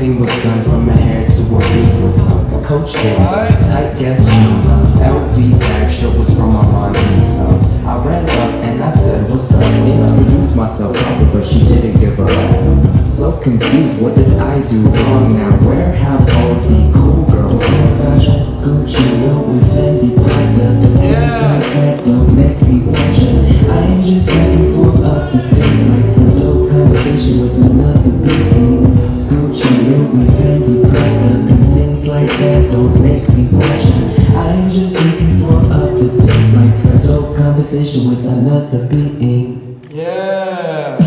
Everything was done from her hair to her feet with some Coach Kids, tight Guess jeans, LV bag, shirt was from Armani and Son. I ran up and I said, what's up? Introduced myself, but she didn't give a rap. So confused, what did I do wrong now? Where have all the cool girls gone? Gucci, Louis, Fendi, Prada, the things like that don't make me pressure. I ain't just looking for other things like a little conversation with another being. Gucci, Louis, Fendi, Prada, the things like that don't make me pressure. I ain't just looking for other things like a little conversation with another being. Yeah.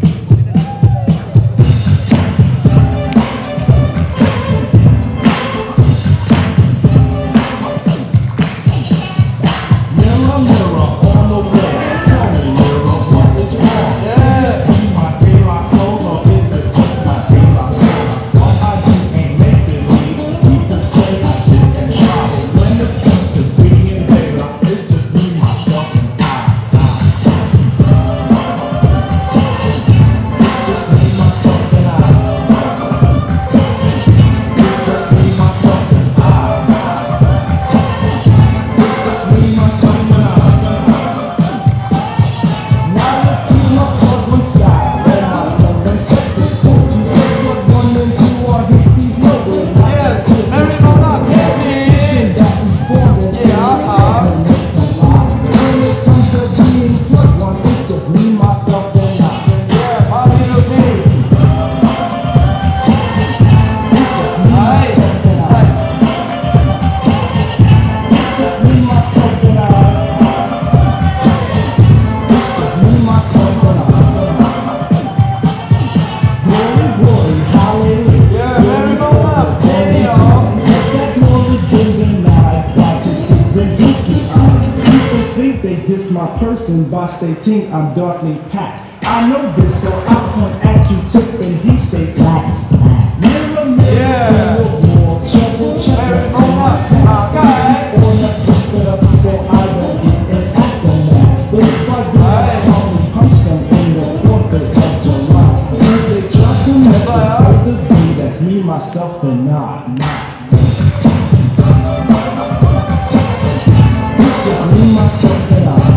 This my person, boss they think I'm darkly packed. I know this, so I point at you tip and he stay black as black. Mirror, mirror, war, trouble, trouble, or let's lift it up so I don't get an aftermath. But if I do, I probably punch them in the 4th of July. Cause they try to mess up the beat, that's me, myself, and I. It's just me, myself, and I.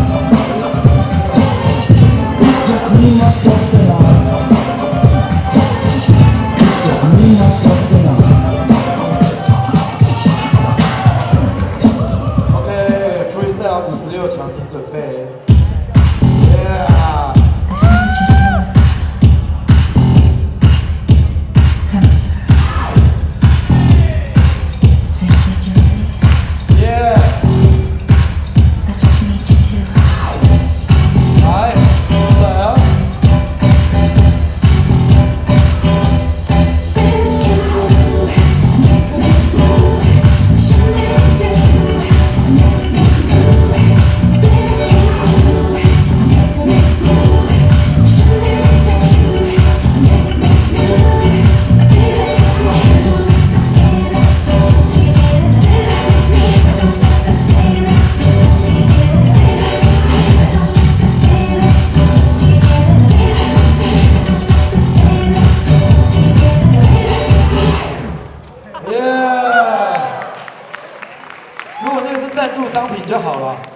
Me, myself, and I. It's just me, myself, and I. OK, freestyle 96强，请准备。Yeah。如果那个是赞助商品就好了。